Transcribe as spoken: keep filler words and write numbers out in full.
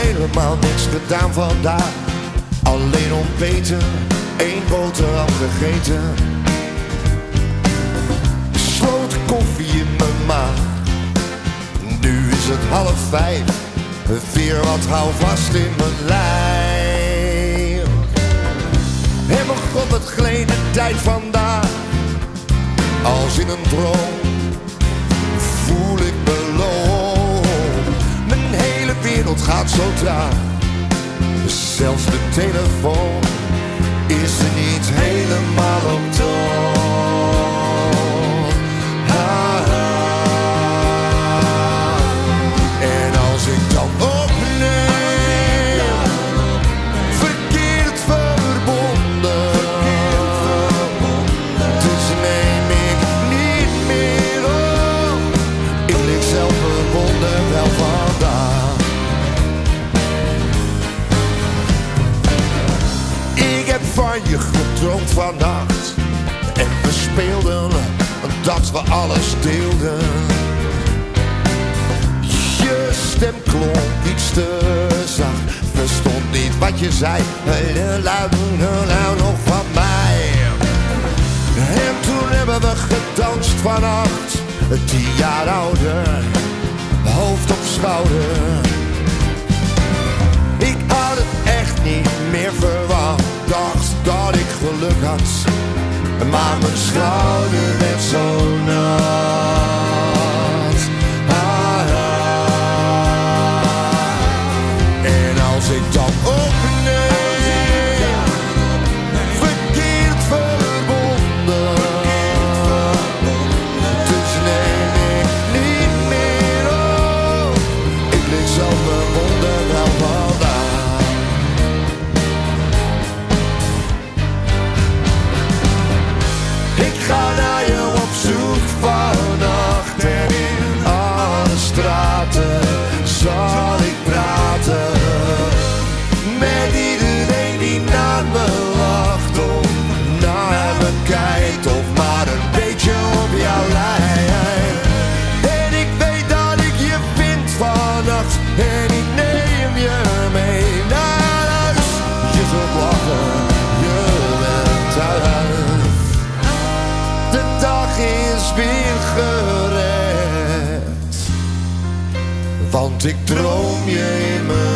helemaal niks gedaan vandaag. Alleen ontbeten, één boterham gegeten. Sloot koffie in mijn maag. Nu is het half vijf, weer wat houvast in mijn lijf. En mijn god, wat gleed de tijd vandaag. Als in een droom voel ik me loom. Mijn hele wereld gaat zo traag. Zelfs de telefoon is er niet helemaal op toon. Ah, ah. En als ik dan opneem, verkeerd verbonden, dus neem ik niet meer op. Ik lig zelf verbonden wel vandaag. Van je gedroomd vannacht en we speelden dat we alles deelden. Je stem klonk iets te zacht, verstond niet wat je zei. Luid, luid nog van mij. En toen hebben we gedanst vannacht, tien jaar ouder, hoofd op schouder. Ik had het echt niet meer verwacht, dacht dat ik geluk had, maar mijn schouder werd zo nat. Ah, ah. En als ik dan opneem, verkeerd verbonden, dus neem ik niet meer op. Ik lig zelf verbonden wel vandaag. Ik ga naar je op zoek vannacht en in alle straten zal ik praten met iedereen die naar me lacht of naar me kijkt of maar een beetje op jou lijkt. En ik weet dat ik je vind vannacht en ik neem je mee naar huis. Je zult lachen, je bent thuis. De dag is weer gered, want ik droom je in mijn